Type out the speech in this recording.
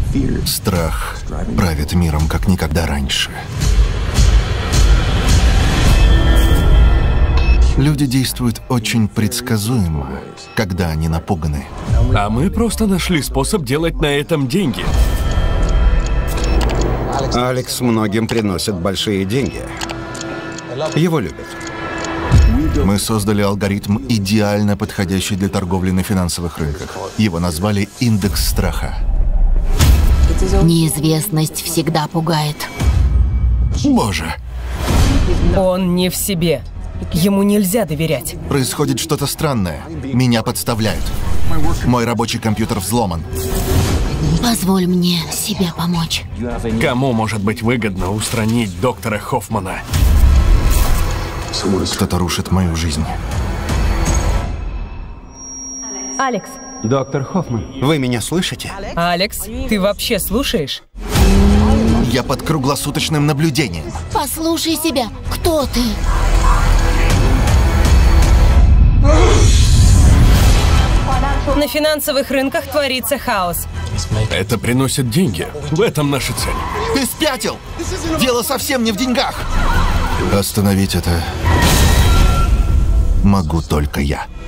Страх правит миром, как никогда раньше. Люди действуют очень предсказуемо, когда они напуганы. А мы просто нашли способ делать на этом деньги. Алекс многим приносит большие деньги. Его любят. Мы создали алгоритм, идеально подходящий для торговли на финансовых рынках. Его назвали «Индекс страха». Неизвестность всегда пугает. Боже, Он не в себе. Ему нельзя доверять. происходит что-то странное. Меня подставляют. Мой рабочий компьютер взломан. Позволь мне себе помочь. Кому может быть выгодно устранить доктора Хоффмана? Кто-то рушит мою жизнь. Алекс, Доктор Хоффман, вы меня слышите? Алекс, ты вообще слушаешь? Я под круглосуточным наблюдением. Послушай себя. Кто ты? На финансовых рынках творится хаос. Это приносит деньги. В этом наша цель. Ты спятил! Дело совсем не в деньгах! Остановить это могу только я.